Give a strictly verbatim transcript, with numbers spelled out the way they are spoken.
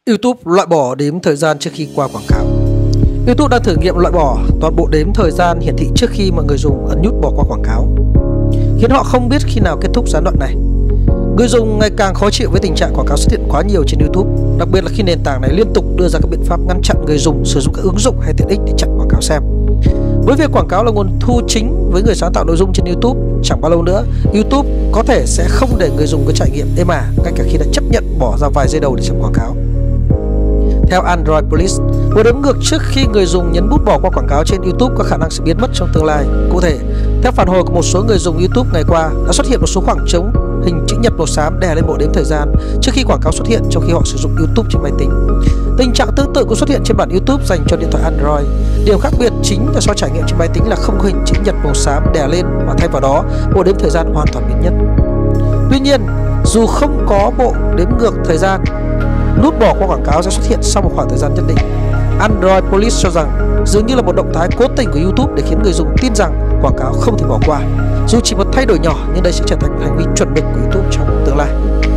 YouTube loại bỏ đếm thời gian trước khi qua quảng cáo. YouTube đang thử nghiệm loại bỏ toàn bộ đếm thời gian hiển thị trước khi mọi người dùng ấn nút bỏ qua quảng cáo, khiến họ không biết khi nào kết thúc gián đoạn này. Người dùng ngày càng khó chịu với tình trạng quảng cáo xuất hiện quá nhiều trên YouTube, đặc biệt là khi nền tảng này liên tục đưa ra các biện pháp ngăn chặn người dùng sử dụng các ứng dụng hay tiện ích để chặn quảng cáo xem. Với việc quảng cáo là nguồn thu chính với người sáng tạo nội dung trên YouTube, chẳng bao lâu nữa YouTube có thể sẽ không để người dùng có trải nghiệm êm ả, ngay cả khi đã chấp nhận bỏ ra vài giây đầu để chặn quảng cáo. Theo Android Police, một đếm ngược trước khi người dùng nhấn nút bỏ qua quảng cáo trên YouTube có khả năng sẽ biến mất trong tương lai. Cụ thể, theo phản hồi của một số người dùng YouTube ngày qua, đã xuất hiện một số khoảng trống hình chữ nhật màu xám đè lên bộ đếm thời gian trước khi quảng cáo xuất hiện trong khi họ sử dụng YouTube trên máy tính. Tình trạng tương tự cũng xuất hiện trên bản YouTube dành cho điện thoại Android. Điểm khác biệt chính là so trải nghiệm trên máy tính là không có hình chữ nhật màu xám đè lên, mà thay vào đó bộ đếm thời gian hoàn toàn biến mất. Tuy nhiên, dù không có bộ đếm ngược thời gian, nút bỏ qua quảng cáo sẽ xuất hiện sau một khoảng thời gian nhất định. Android Police cho rằng dường như là một động thái cố tình của YouTube để khiến người dùng tin rằng quảng cáo không thể bỏ qua. Dù chỉ một thay đổi nhỏ, nhưng đây sẽ trở thành một hành vi chuẩn mực của YouTube trong tương lai.